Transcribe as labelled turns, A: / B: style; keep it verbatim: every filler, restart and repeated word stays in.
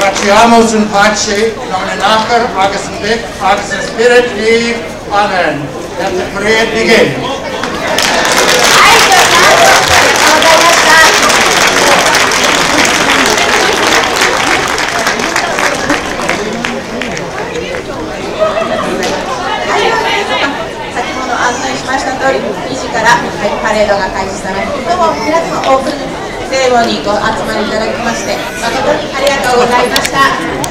A: Gratiamos in pace, nomine Nacher, agus in Vic, agus in Spirit Eve. Amen. Let the parade begin.
B: 先ほど案内しました通り、にじからパレードが開始され、どうも皆様オープンセレモニーご集まりいただきまして、誠にありがとうございました。